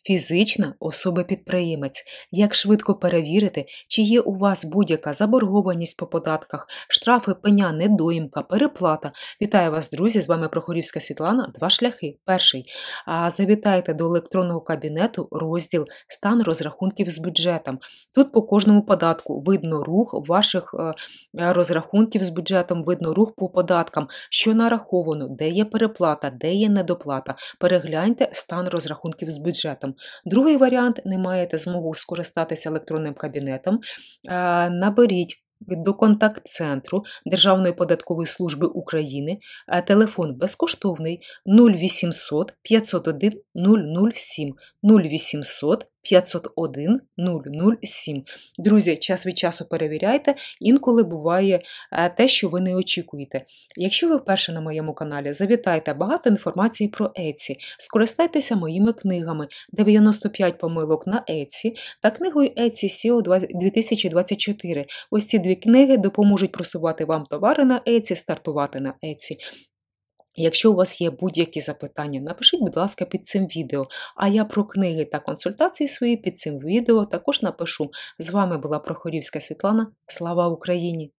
Фізична особа-підприємець. Як швидко перевірити, чи є у вас будь-яка заборгованість по податках, штрафи, пеня, недоїмка, переплата. Вітаю вас, друзі! З вами Прохорівська Світлана. Два шляхи. Перший. Завітайте до електронного кабінету, розділ «Стан розрахунків з бюджетом». Тут по кожному податку видно рух ваших розрахунків з бюджетом, видно рух по податкам, що нараховано, де є переплата, де є недоплата. Перегляньте стан розрахунків з бюджетом. Другий варіант – не маєте змогу скористатися електронним кабінетом. Наберіть до контакт-центру Державної податкової служби України. Телефон безкоштовний 0800 501 007. 0800 501 007. Друзі, час від часу перевіряйте, інколи буває те, що ви не очікуєте. Якщо ви вперше на моєму каналі, завітайте, багато інформації про Etsy. Скористайтеся моїми книгами «95 помилок на Etsy» та книгою Etsy SEO 2024. Ось ці дві книги допоможуть просувати вам товари на Etsy, стартувати на Etsy. Якщо у вас є будь-які запитання, напишіть, будь ласка, під цим відео. А я про книги та консультації свої під цим відео також напишу. З вами була Прохорівська Світлана. Слава Україні!